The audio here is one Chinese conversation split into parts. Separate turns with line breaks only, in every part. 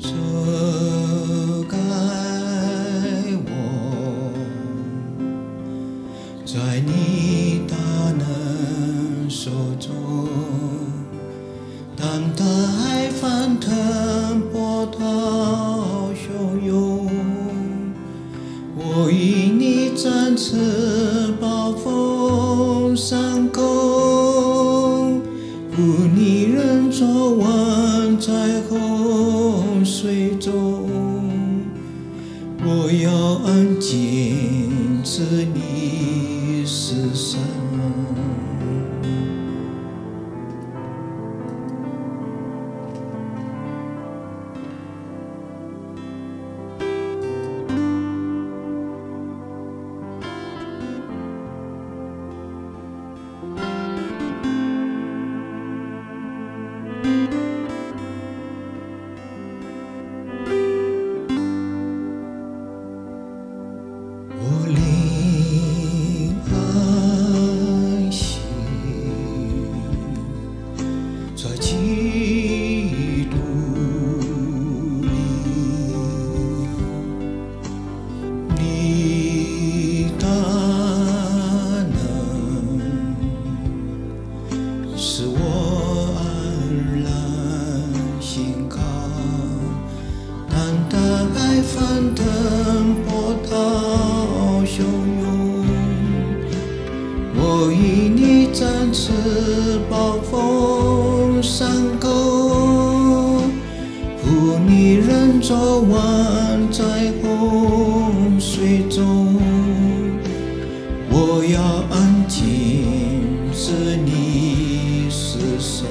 遮盖我，在你大能手中。当大海翻腾波涛汹涌，我与你展翅暴风上空，负你人坐完在洪水中，我要安静知你是神。我灵安息在基督里，你大能使我安然心康。当大海翻腾波涛汹涌，我与你展翅暴风上空，负你人坐完在洪水中，我要安静知你是神。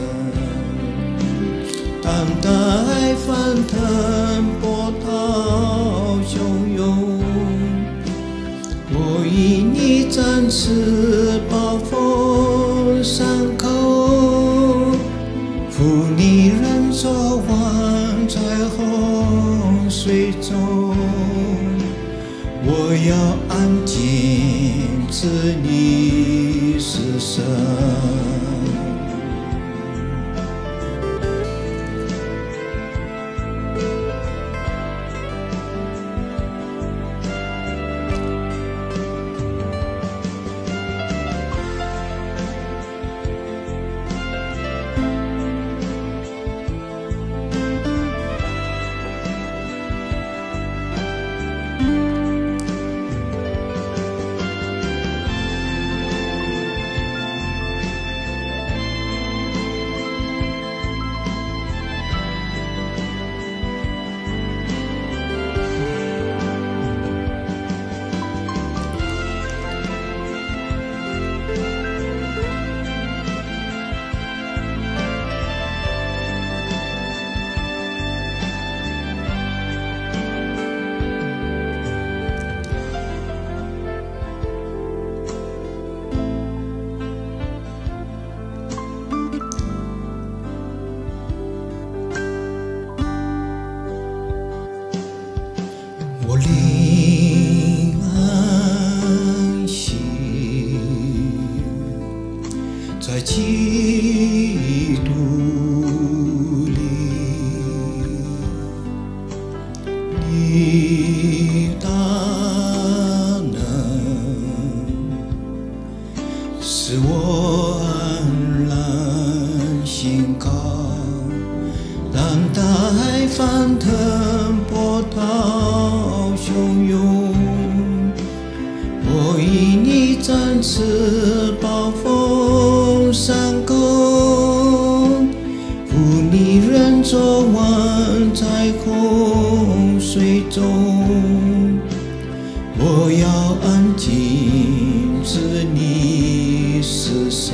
当大海翻腾波涛汹涌，我与你展翅暴风上空，负你人坐完在洪水中，我要安静知你是神。我灵安息在基督里，你大能使我安然心康。当大海翻腾波涛汹涌，我与你展翅暴风上空，负你人坐完在洪水中，我要安静知你是神。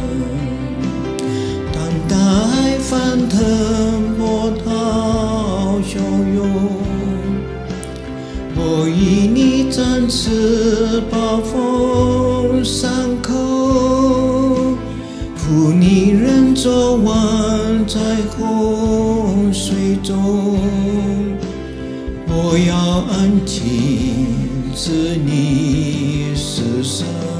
当大海翻腾波涛汹涌，我与你展翅暴风上空，负你人坐完在洪水中，我要安静知你是神。